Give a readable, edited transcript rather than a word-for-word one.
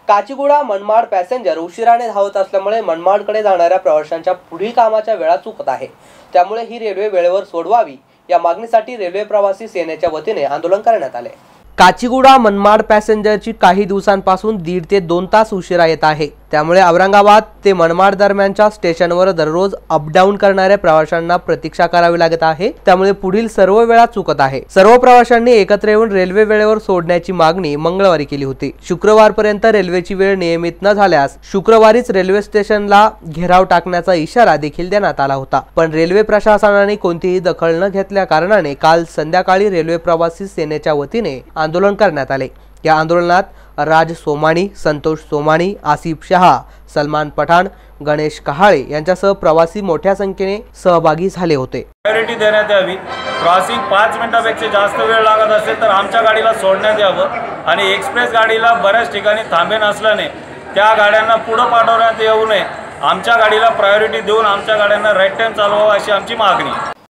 Kacheguda Manmad passenger उशिराने धावत असल्यामुळे मनमाडकडे जाणाऱ्या प्रवाशांच्या पुढील कामाच्या वेळा चुकत आहे। त्यामुळे ही रेल्वे वेळेवर सोडवावी या मागणीसाठी रेल्वे प्रवासी सेनेच्या वतीने आंदोलन करण्यात आले। काचीगुडा मनमाड पॅसेंजरची काही दिवसांपासून 1.5 ते 2 तास उशिरा येत आहे। त्यामुळे औरंगाबाद ते मनमाड दरम्यानच्या स्टेशनवर दररोज अपडाऊन करणाऱ्या प्रवाशांना प्रतीक्षा करावी लागत आहे। त्यामुळे पुढील सर्व वेळा चुकत आहे। सर्व प्रवाशांनी एकत्र येऊन रेल्वे वेळेवर सोडण्याची मागणी मंगळवारी केली होती। शुक्रवारपर्यंत रेल्वेची वेळ नियमित न झाल्यास शुक्रवारीच रेल्वे स्टेशनला घेराव टाकण्याचा इशारा देखील देण्यात आला होता। पण रेल्वे प्रशासनाने कोणतीही दखल न घेतल्या कारणाने काल संध्याकाळी रेल्वे प्रवासी सेनेच्या वतीने आंदोलन करण्यात आले। या आंदोलनात राज सोमानी, संतोष सोमानी, आसिफ शहा, सलमान पठाण, गणेश कहाळे यांच्यासह प्रवासी मोठ्या संख्येने सहभागी झाले होते। प्रायोरिटी देण्यात यावी। क्रॉसिंग 5 मिनिटांपेक्षा जास्त वेळ लागत असेल तर आमच्या गाडीला सोडण्यात यावं आणि एक्सप्रेस गाडीला बऱ्याच ठिकाणी थांबे नसल्याने त्या गाड्यांना पुढे पाठवण्यात येऊ नये। आमच्या गाडीला प्रायोरिटी देऊन आमच्या गाड्यांना राईट टाइम चालवावा अशी आमची मागणी।